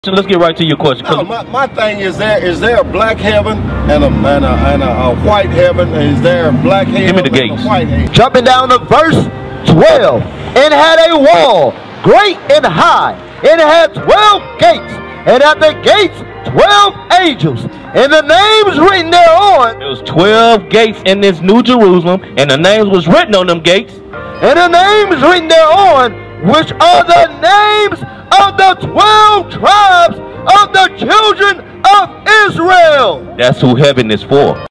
So let's get right to your question. No, my thing is there a black heaven and a white heaven? Is there a black heaven? Give me the gates. And a white heaven? Jumping down to verse 12. And had a wall great and high, and it had 12 gates, and at the gates 12 angels, and the names written thereon. There was 12 gates in this New Jerusalem, and the names was written on them gates. And the names written thereon, which are the names of the 12 tribes of the children of Israel. That's who heaven is for.